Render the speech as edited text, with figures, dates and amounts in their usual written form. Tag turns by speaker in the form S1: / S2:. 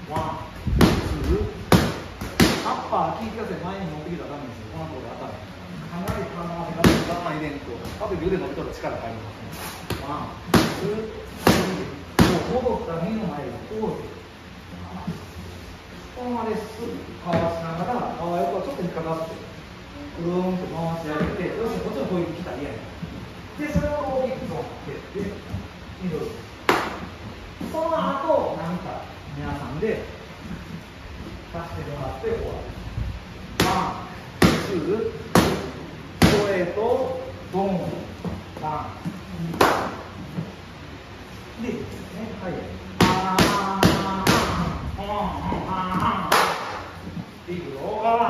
S1: ワン、ツー。アッパー聞いてください。前に持ってきたらダメですよ。このところで当たる。かなり体が我慢入れんと、あと腕伸びたら力入りますね。ワン、ツー、もう戻った目の前にこうです。このままです。かわしながら、あわよくはちょっと引っかかって、くるーんと回し上げて、よし、こっちの攻撃来たら嫌や。で、それを大きく取って、で、ミドル。その後、なんか、皆さんで、出してもらって終わる。ワン、ツー、ストレート、ドン、バン。で、ですね、はい。いくよ。はい。